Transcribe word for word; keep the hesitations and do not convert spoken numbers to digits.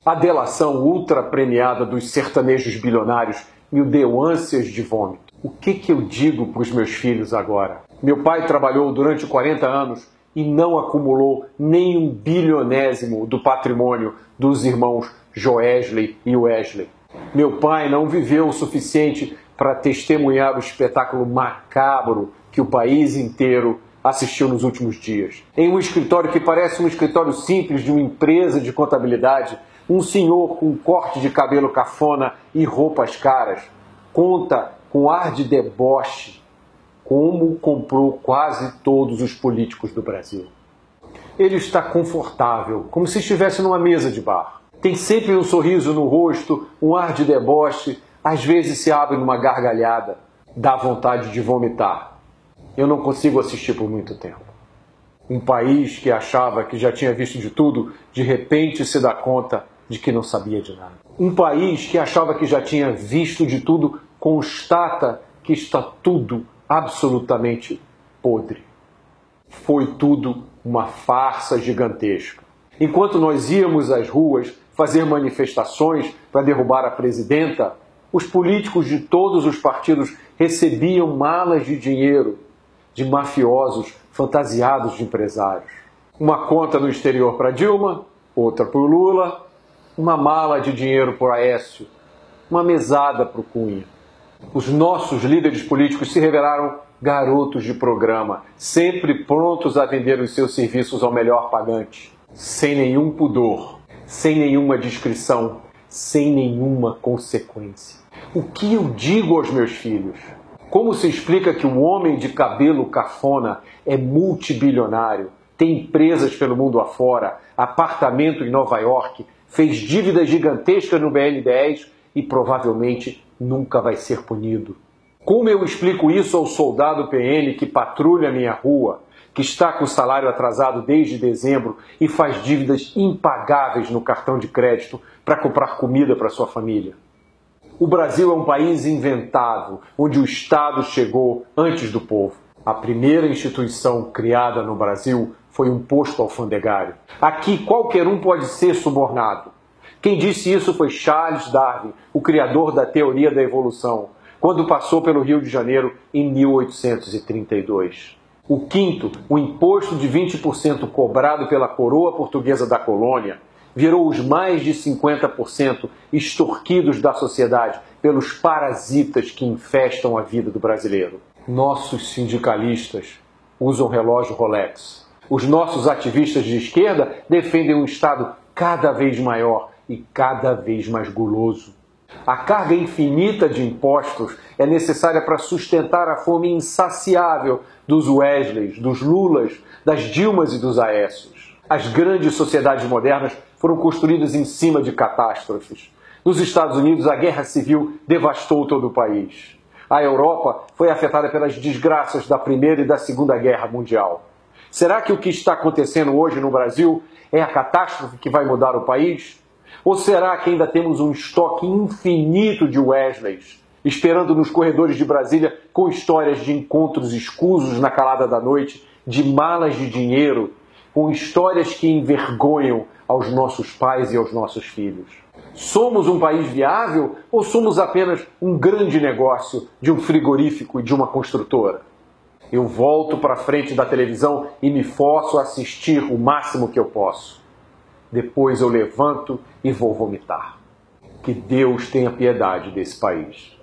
A delação ultra premiada dos sertanejos bilionários me deu ânsias de vômito. O que que eu digo para os meus filhos agora? Meu pai trabalhou durante quarenta anos e não acumulou nem um bilionésimo do patrimônio dos irmãos Joesley e Wesley. Meu pai não viveu o suficiente para testemunhar o espetáculo macabro que o país inteiro assistiu nos últimos dias. Em um escritório que parece um escritório simples de uma empresa de contabilidade, um senhor com um corte de cabelo cafona e roupas caras conta com ar de deboche como comprou quase todos os políticos do Brasil. Ele está confortável, como se estivesse numa mesa de bar. Tem sempre um sorriso no rosto, um ar de deboche, às vezes se abre numa gargalhada. Dá vontade de vomitar. Eu não consigo assistir por muito tempo. Um país que achava que já tinha visto de tudo, de repente se dá conta de que não sabia de nada. Um país que achava que já tinha visto de tudo, constata que está tudo absolutamente podre. Foi tudo uma farsa gigantesca. Enquanto nós íamos às ruas fazer manifestações para derrubar a presidenta, os políticos de todos os partidos recebiam malas de dinheiro de mafiosos fantasiados de empresários. Uma conta no exterior para Dilma, outra para o Lula, uma mala de dinheiro para o Aécio, uma mesada para o Cunha. Os nossos líderes políticos se revelaram garotos de programa, sempre prontos a vender os seus serviços ao melhor pagante, sem nenhum pudor, sem nenhuma discrição, sem nenhuma consequência. O que eu digo aos meus filhos? Como se explica que um homem de cabelo cafona é multibilionário, tem empresas pelo mundo afora, apartamento em Nova York, fez dívidas gigantescas no B N dez e provavelmente nunca vai ser punido? Como eu explico isso ao soldado P M que patrulha a minha rua, que está com o salário atrasado desde dezembro e faz dívidas impagáveis no cartão de crédito para comprar comida para sua família? O Brasil é um país inventado, onde o Estado chegou antes do povo. A primeira instituição criada no Brasil foi um posto alfandegário. Aqui qualquer um pode ser subornado. Quem disse isso foi Charles Darwin, o criador da teoria da evolução, quando passou pelo Rio de Janeiro em mil oitocentos e trinta e dois. O quinto, o imposto de vinte por cento cobrado pela coroa portuguesa da colônia, virou os mais de cinquenta por cento extorquidos da sociedade pelos parasitas que infestam a vida do brasileiro. Nossos sindicalistas usam relógio Rolex. Os nossos ativistas de esquerda defendem um Estado cada vez maior e cada vez mais guloso. A carga infinita de impostos é necessária para sustentar a fome insaciável dos Wesleys, dos Lulas, das Dilmas e dos Aécios. As grandes sociedades modernas foram construídas em cima de catástrofes. Nos Estados Unidos, a guerra civil devastou todo o país. A Europa foi afetada pelas desgraças da Primeira e da Segunda Guerra Mundial. Será que o que está acontecendo hoje no Brasil é a catástrofe que vai mudar o país? Ou será que ainda temos um estoque infinito de Wesleys, esperando nos corredores de Brasília com histórias de encontros escusos na calada da noite, de malas de dinheiro, com histórias que envergonham aos nossos pais e aos nossos filhos? Somos um país viável ou somos apenas um grande negócio de um frigorífico e de uma construtora? Eu volto para a frente da televisão e me forço a assistir o máximo que eu posso. Depois eu levanto e vou vomitar. Que Deus tenha piedade desse país.